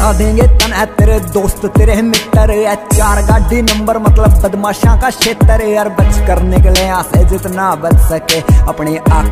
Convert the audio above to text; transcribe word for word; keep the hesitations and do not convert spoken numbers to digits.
बता देंगे तन है तेरे दोस्त तेरे मित्र है, चार गाड़ी नंबर मतलब बदमाशा का क्षेत्र यार, बच कर निकले यहाँ से जितना बच सके अपनी आँख